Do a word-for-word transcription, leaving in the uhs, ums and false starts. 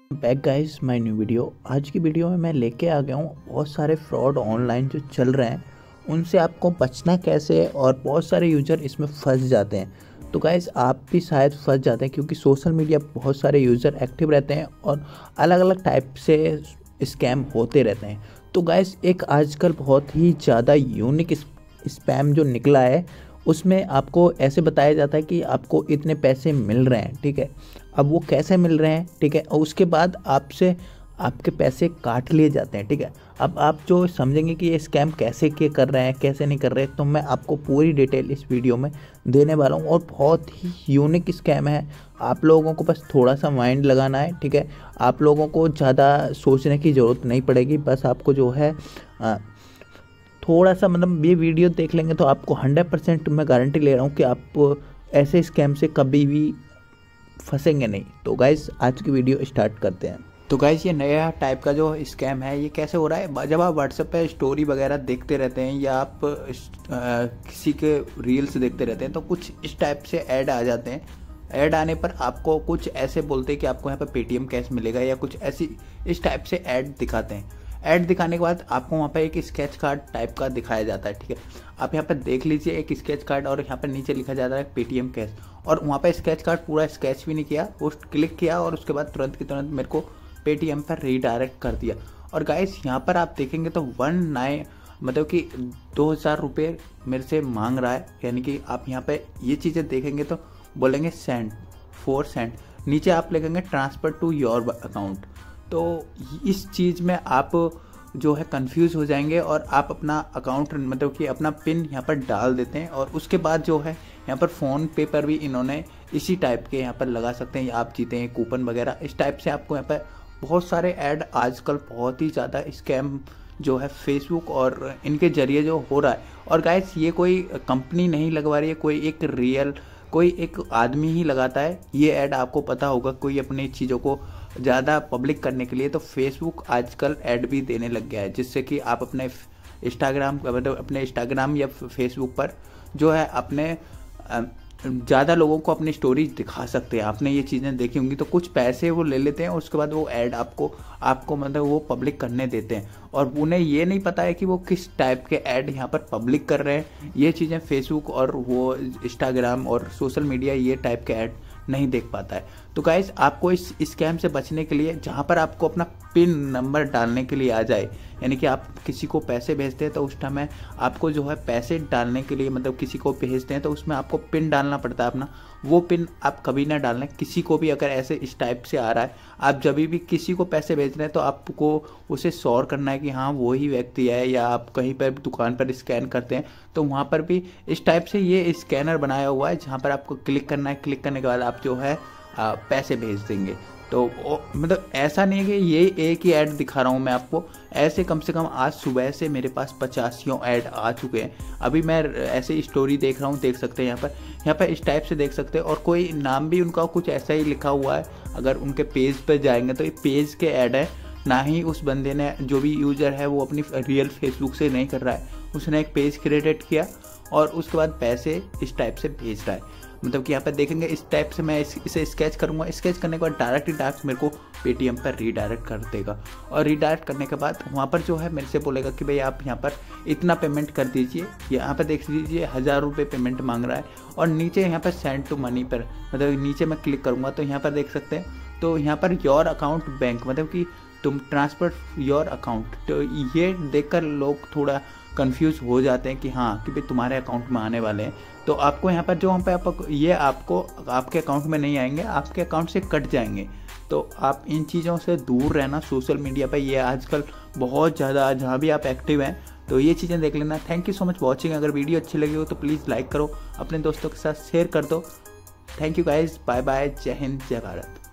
Back guys my new video. आज की video में मैं लेके आ गया हूँ बहुत सारे फ्रॉड ऑनलाइन जो चल रहे हैं, उनसे आपको बचना कैसे है। और बहुत सारे यूज़र इसमें फंस जाते हैं। तो गाइस आप भी शायद फंस जाते हैं क्योंकि सोशल मीडिया पर बहुत सारे यूज़र एक्टिव रहते हैं और अलग अलग टाइप से स्कैम होते रहते हैं। तो गाइस एक आजकल बहुत ही ज़्यादा यूनिक स्पैम जो निकला है, उसमें आपको ऐसे बताया जाता है कि आपको इतने पैसे मिल रहे हैं, ठीक है। अब वो कैसे मिल रहे हैं, ठीक है, और उसके बाद आपसे आपके पैसे काट लिए जाते हैं, ठीक है। अब आप जो समझेंगे कि ये स्कैम कैसे के कर रहे हैं, कैसे नहीं कर रहे, तो मैं आपको पूरी डिटेल इस वीडियो में देने वाला हूँ। और बहुत ही यूनिक स्कैम है। आप लोगों को बस थोड़ा सा माइंड लगाना है, ठीक है। आप लोगों को ज़्यादा सोचने की ज़रूरत नहीं पड़ेगी। बस आपको जो है आ, थोड़ा सा मतलब ये वीडियो देख लेंगे तो आपको हंड्रेड परसेंट मैं गारंटी ले रहा हूँ कि आप ऐसे स्कैम से कभी भी फंसेंगे नहीं। तो गाइस आज की वीडियो स्टार्ट करते हैं। तो गाइस ये नया टाइप का जो स्कैम है ये कैसे हो रहा है, जब आप व्हाट्सएप पे स्टोरी वगैरह देखते रहते हैं या आप आ, किसी के रील्स देखते रहते हैं तो कुछ इस टाइप से ऐड आ जाते हैं। ऐड आने पर आपको कुछ ऐसे बोलते हैं कि आपको यहाँ पे पेटीएम कैश मिलेगा या कुछ ऐसी इस टाइप से ऐड दिखाते हैं। ऐड दिखाने के बाद आपको वहाँ पे एक स्केच कार्ड टाइप का दिखाया जाता है, ठीक है। आप यहाँ पे देख लीजिए एक स्केच कार्ड और यहाँ पे नीचे लिखा जाता है पेटीएम कैश। और वहाँ पे स्केच कार्ड पूरा स्केच भी नहीं किया, वो क्लिक किया और उसके बाद तुरंत की तुरंत मेरे को पेटीएम पर रीडायरेक्ट कर दिया। और गाइस यहाँ पर आप देखेंगे तो वन नाइन मतलब कि दो हज़ार रुपये मेरे से मांग रहा है। यानी कि आप यहाँ पे ये चीज़ें देखेंगे तो बोलेंगे सेंड फोर सेंड, नीचे आप लिखेंगे ट्रांसफ़र टू योर अकाउंट। तो इस चीज़ में आप जो है कंफ्यूज हो जाएंगे और आप अपना अकाउंट मतलब कि अपना पिन यहाँ पर डाल देते हैं। और उसके बाद जो है यहाँ पर फ़ोन पे पर भी इन्होंने इसी टाइप के यहाँ पर लगा सकते हैं, आप जीते हैं कूपन वगैरह। इस टाइप से आपको यहाँ पर बहुत सारे ऐड आजकल बहुत ही ज़्यादा स्कैम जो है फेसबुक और इनके ज़रिए जो हो रहा है। और गाइस ये कोई कंपनी नहीं लगवा रही है, कोई एक रियल कोई एक आदमी ही लगाता है ये ऐड। आपको पता होगा कोई अपनी चीज़ों को ज़्यादा पब्लिक करने के लिए तो फेसबुक आजकल ऐड भी देने लग गया है, जिससे कि आप अपने इंस्टाग्राम मतलब अपने इंस्टाग्राम या फेसबुक पर जो है अपने ज़्यादा लोगों को अपनी स्टोरीज दिखा सकते हैं। आपने ये चीज़ें देखी होंगी। तो कुछ पैसे वो ले लेते हैं और उसके बाद वो ऐड आपको आपको मतलब वो पब्लिक करने देते हैं और उन्हें ये नहीं पता है कि वो किस टाइप के ऐड यहाँ पर पब्लिक कर रहे हैं। ये चीज़ें फेसबुक और वो इंस्टाग्राम और सोशल मीडिया ये टाइप के ऐड नहीं देख पाता है। तो गाइस आपको इस स्कैम से बचने के लिए जहाँ पर आपको अपना पिन नंबर डालने के लिए आ जाए, यानी कि आप किसी को पैसे भेजते हैं तो उस टाइम में आपको जो है पैसे डालने के लिए मतलब किसी को भेजते हैं तो उसमें आपको पिन डालना पड़ता है अपना। वो पिन आप कभी ना डालना किसी को भी। अगर ऐसे इस टाइप से आ रहा है, आप जब भी किसी को पैसे भेज रहे हैं तो आपको उसे श्योर करना है कि हाँ वही व्यक्ति है। या आप कहीं पर दुकान पर स्कैन करते हैं तो वहाँ पर भी इस टाइप से ये स्कैनर बनाया हुआ है जहाँ पर आपको क्लिक करना है। क्लिक करने के बाद आप जो है आ, पैसे भेज देंगे। तो मतलब ऐसा नहीं है कि ये एक ही ऐड दिखा रहा हूँ मैं आपको, ऐसे कम से कम आज सुबह से मेरे पास पचासियों ऐड आ चुके हैं। अभी मैं ऐसे स्टोरी देख रहा हूँ, देख सकते हैं यहाँ पर यहाँ पर इस टाइप से देख सकते हैं। और कोई नाम भी उनका कुछ ऐसा ही लिखा हुआ है। अगर उनके पेज पर जाएंगे तो ये पेज के ऐड है, ना ही उस बंदे ने जो भी यूज़र है वो अपनी रियल फेसबुक से नहीं कर रहा है। उसने एक पेज क्रिएट किया और उसके बाद पैसे इस टाइप से भेज रहा है। मतलब कि यहाँ पर देखेंगे इस टाइप से मैं इस, इसे स्केच करूँगा। स्केच करने के बाद डायरेक्ट ही डायरेक्ट मेरे को पेटीएम पर रीडायरेक्ट कर देगा। और रीडायरेक्ट करने के बाद वहाँ पर जो है मेरे से बोलेगा कि भाई आप यहाँ पर इतना पेमेंट कर दीजिए। यहाँ पर देख लीजिए हज़ार रुपये पेमेंट मांग रहा है। और नीचे यहाँ पर सेंड टू मनी पर मतलब नीचे मैं क्लिक करूँगा तो यहाँ पर देख सकते हैं। तो यहाँ पर योर अकाउंट बैंक मतलब कि तुम ट्रांसफर योर अकाउंट। तो ये देखकर लोग थोड़ा कंफ्यूज हो जाते हैं कि हाँ कि भाई तुम्हारे अकाउंट में आने वाले हैं। तो आपको यहाँ पर जो हम पे आप ये आपको आपके अकाउंट में नहीं आएंगे, आपके अकाउंट से कट जाएंगे। तो आप इन चीज़ों से दूर रहना। सोशल मीडिया पर ये आजकल बहुत ज़्यादा जहाँ भी आप एक्टिव हैं तो ये चीज़ें देख लेना। Thank you so much watching. अगर वीडियो अच्छी लगी हो तो प्लीज़ लाइक करो, अपने दोस्तों के साथ शेयर कर दो। Thank you guys, bye bye, जय हिंद, जय भारत।